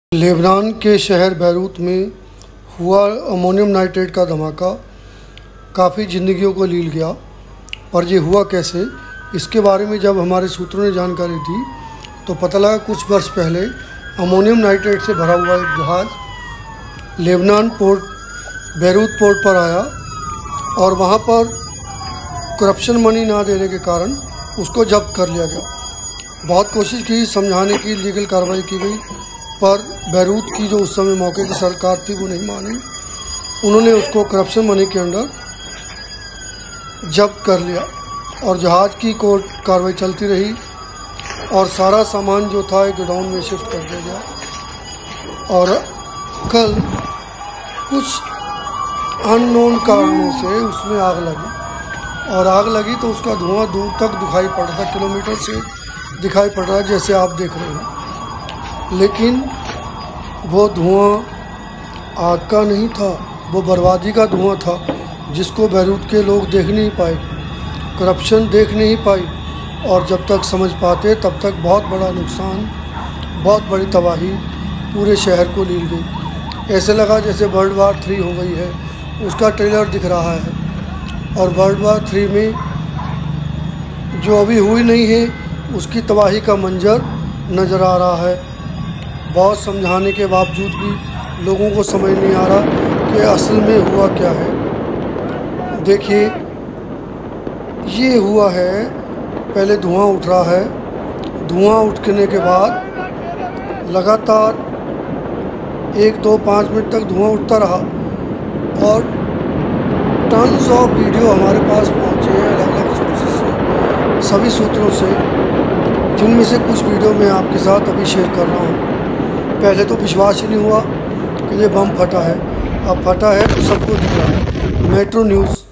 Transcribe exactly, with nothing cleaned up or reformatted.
Lebanon के शहर Beirut में हुआ अमोनियम नाइट्रेट का धमाका काफ़ी ज़िंदगियों को लील गया। पर ये हुआ कैसे, इसके बारे में जब हमारे सूत्रों ने जानकारी दी तो पता लगा कुछ वर्ष पहले अमोनियम नाइट्रेट से भरा हुआ एक जहाज़ लेबनान पोर्ट बैरूत पोर्ट पर आया और वहाँ पर करप्शन मनी ना देने के कारण उसको जब्त कर लिया गया। बहुत कोशिश की समझाने की, लीगल कार्रवाई की गई, पर बैरूत की जो उस समय मौके की सरकार थी वो नहीं मानी। उन्होंने उसको करप्शन मनी के अंडर जब्त कर लिया और जहाज़ की कोर्ट कार्रवाई चलती रही और सारा सामान जो था एक गोडाउन में शिफ्ट कर दिया गया। और कल कुछ अननोन कारणों से उसमें आग लगी और आग लगी तो उसका धुआं दूर तक दिखाई पड़ रहा था, किलोमीटर से दिखाई पड़ रहा है, जैसे आप देख रहे हैं। लेकिन वो धुआं आग का नहीं था, वो बर्बादी का धुआं था जिसको बैरूत के लोग देख नहीं पाए, करप्शन देख नहीं पाई। और जब तक समझ पाते तब तक बहुत बड़ा नुकसान, बहुत बड़ी तबाही पूरे शहर को लील गई। ऐसे लगा जैसे वर्ल्ड वार थ्री हो गई है, उसका ट्रेलर दिख रहा है। और वर्ल्ड वार थ्री में जो अभी हुई नहीं है उसकी तबाही का मंजर नज़र आ रहा है। बहुत समझाने के बावजूद भी लोगों को समझ नहीं आ रहा कि असल में हुआ क्या है। देखिए, ये हुआ है, पहले धुआं उठ रहा है, धुआं उठने के बाद लगातार एक दो पाँच मिनट तक धुआं उठता रहा और टन्स ऑफ वीडियो हमारे पास पहुँचे हैं अलग अलग सोर्सेज से, सभी सूत्रों से, जिनमें से कुछ वीडियो मैं आपके साथ अभी शेयर कर रहा हूँ। पहले तो विश्वास ही नहीं हुआ कि ये बम फटा है, अब फटा है तो सबको दिख रहा है। Metro news.